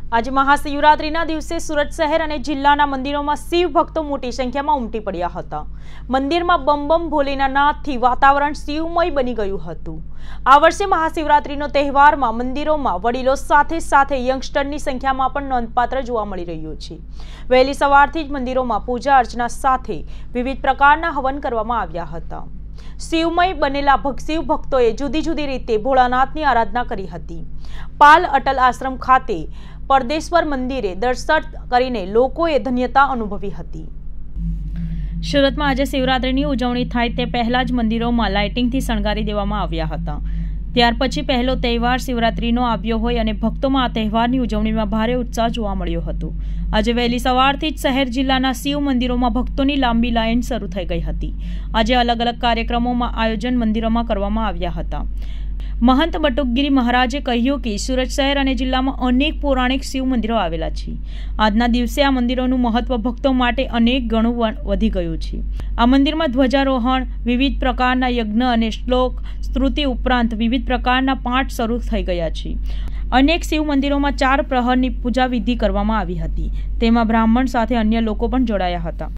आज महाशिवरात्रिना दिवसे सूरत शहर और जिल्लाना मंदिरों में शिव भक्तों मोटी संख्या में उमटी पड्या हता। मंदिर में बम बम भोलेनाथथी वातावरण शिवमय बनी गयुं हतुं। आ वर्षे महाशिवरात्रिनो तहेवार में मंदिरों में वडीलो साथे साथे यंगस्टरनी संख्या में पण नोंधपात्र जोवा मळी रह्युं छे। वहेली सवारथी ज मंदिरों में पूजा अर्चना साथे विविध प्रकारना हवन करवामां આવ્યા હતા। शिवमय बनेला शिव भक्तोए जुदी जुदी रीते भोळानाथनी आराधना करी हती। पाल अटल आश्रम खाते परदेश्वर मंदिरे दर्शन करीने लोकोए धन्यता अनुभवी हती। सूरत में आज शिवरात्रिनी उजवणी थाय ते पहला ज मंदिरों में लाइटिंगथी शणगारी देवामां આવ્યા હતા। ત્યાર પછી પહેલો તહેવાર શિવરાત્રીનો આવ્યો હોય અને ભક્તોમાં આ તહેવારની ઉજવણીમાં ભારે ઉત્સાહ જોવા મળ્યો હતો। આજે વહેલી સવારથી જ શહેર જિલ્લાના શિવ મંદિરોમાં ભક્તોની લાંબી લાઈન શરૂ થઈ ગઈ હતી। આજે અલગ અલગ કાર્યક્રમોમાં આયોજન મંદિરોમાં કરવામાં આવ્યા હતા। महंत बटुकगिरी महाराजे કહ્યું કે सूरत शहर और जिल्ला में अनेक पौराणिक शिव मंदिरों आवेला छे। आजना दिवसे आ मंदिरों महत्व भक्तों माटे अनेक गणुं वधी गयुं छे। आ मंदिर में ध्वजारोहण, विविध प्रकारना यज्ञ और श्लोक स्तुति उपरांत विविध प्रकारना पाठ शरू थई गया छे। अनेक शिव मंदिरों में 4 प्रहरनी पूजा विधि करवामां आवी हती। तेमां ब्राह्मण साथे अन्य लोको पण जोड़ाया हता।